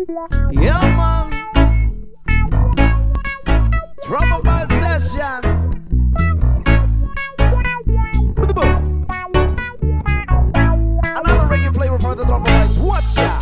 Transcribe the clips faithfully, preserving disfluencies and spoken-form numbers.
Yeah, man. Trouble by session. Another reggae flavor for the Trouble Boys. Watch out.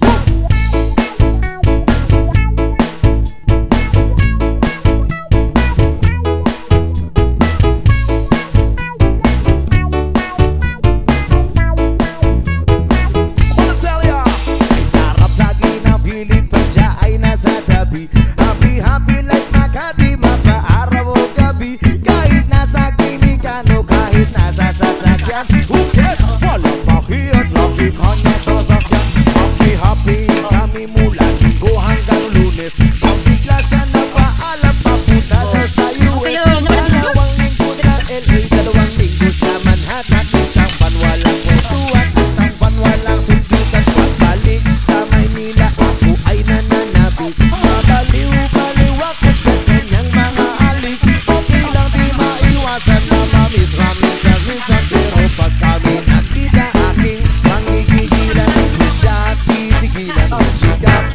Happy, happy like Makati, mapaaraw o gabi. Kahit nasa kinikano, kahit nasa sasakyan. Who cares? Walang bakit, lagi ka na sasakyan. Happy, happy kami mula Linggo hanggang Lunes. Pag bigla siya napaalam, papunta na sa U S. Dalawang linggo sa L A, dalawang linggo sa Manhattan. Isang ban walang kwentuhan, isang ban walang sundutan. Pagbalik sa Maynila, ako ay nananabi. Baliw-baliw ako sa kanyang mga alik. Okay lang di maiwasan na mamis-ramis-ramis. Pero pag kami nakita aking pangigigilan, di ko siya titigilan when she comes.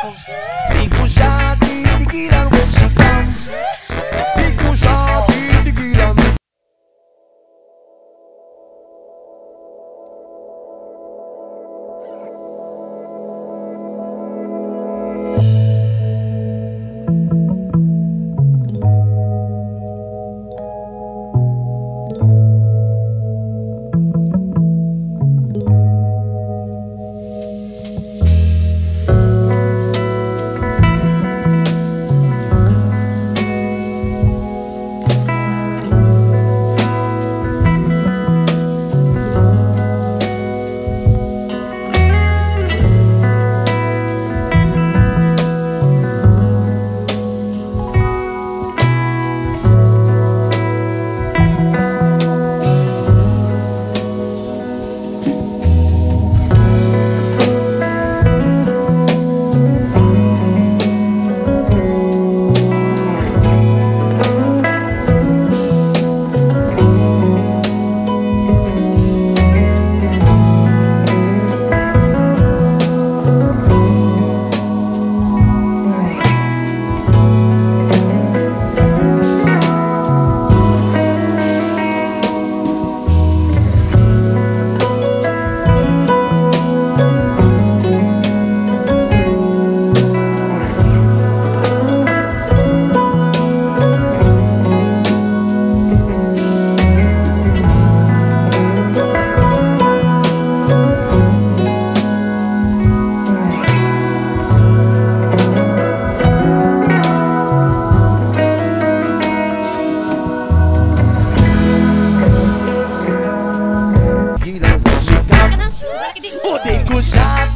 Di ko siya titigilan when she comes. Di ko siya titigilan. O di ko siya